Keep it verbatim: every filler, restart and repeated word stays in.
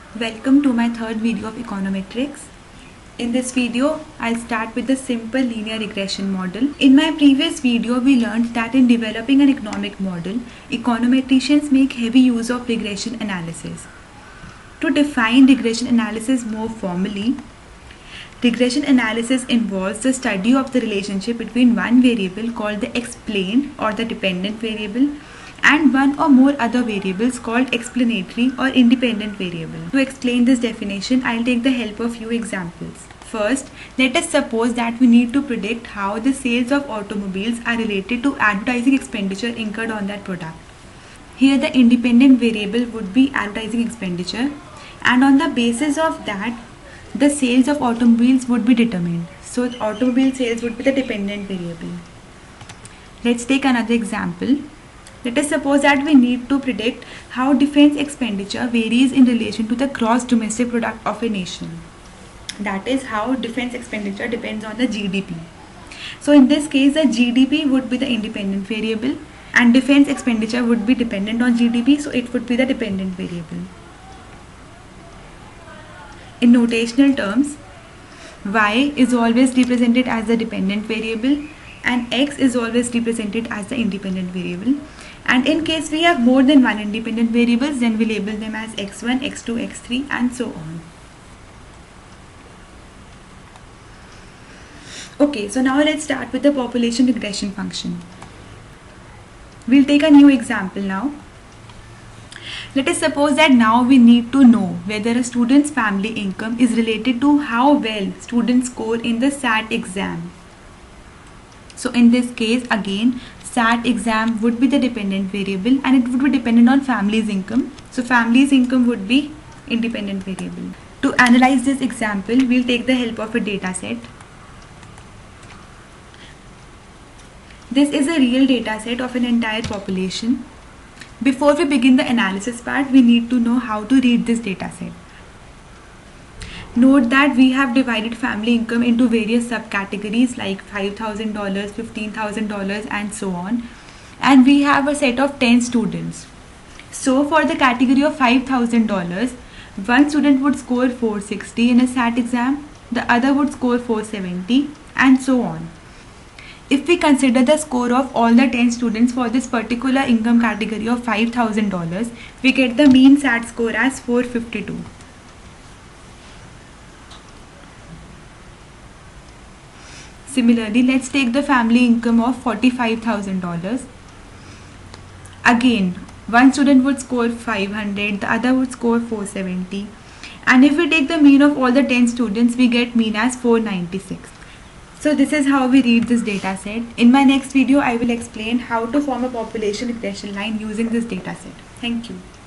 Welcome to my third video of econometrics. In this video, I'll start with the simple linear regression model. In my previous video, we learned that in developing an economic model, econometricians make heavy use of regression analysis. To define regression analysis more formally, regression analysis involves the study of the relationship between one variable called the explained or the dependent variable and one or more other variables called explanatory or independent variable. To explain this definition, I'll take the help of few examples. First, let us suppose that we need to predict how the sales of automobiles are related to advertising expenditure incurred on that product. Here the independent variable would be advertising expenditure, and on the basis of that, the sales of automobiles would be determined. So automobile sales would be the dependent variable. Let's take another example. Let us suppose that we need to predict how defense expenditure varies in relation to the gross domestic product of a nation. That is how defense expenditure depends on the G D P. So in this case, the G D P would be the independent variable and defense expenditure would be dependent on G D P, so it would be the dependent variable. In notational terms, Y is always represented as the dependent variable and X is always represented as the independent variable. And in case we have more than one independent variables, then we label them as X one, X two, X three and so on. Okay, so now let's start with the population regression function. We'll take a new example now. Let us suppose that now we need to know whether a student's family income is related to how well students score in the S A T exam. So in this case, again, S A T exam would be the dependent variable and it would be dependent on family's income. So family's income would be independent variable. To analyze this example, we'll take the help of a data set. This is a real data set of an entire population. Before we begin the analysis part, we need to know how to read this data set. Note that we have divided family income into various subcategories like five thousand dollars, fifteen thousand dollars and so on. And we have a set of ten students. So for the category of five thousand dollars, one student would score four sixty in a S A T exam, the other would score four seventy and so on. If we consider the score of all the ten students for this particular income category of five thousand dollars, we get the mean S A T score as four fifty-two. Similarly, let's take the family income of forty-five thousand dollars. Again, one student would score five hundred, the other would score four seventy. And if we take the mean of all the ten students, we get mean as four ninety-six. So this is how we read this data set. In my next video, I will explain how to form a population regression line using this data set. Thank you.